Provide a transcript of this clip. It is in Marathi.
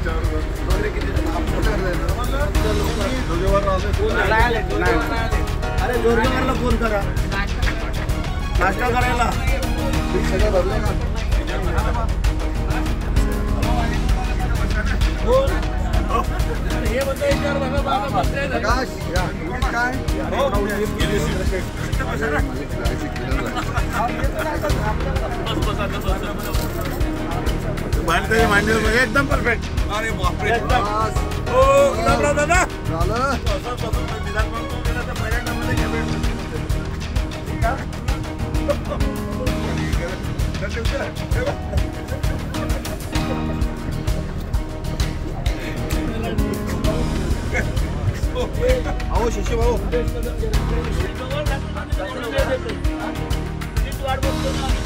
अरे जोरगेवरला फोन करा नाश्ता करायला सगळं भरले ना मांडीवर एकदम परफेक्ट. अरे बापरे हो दादा झालं आओ शिशी भाऊ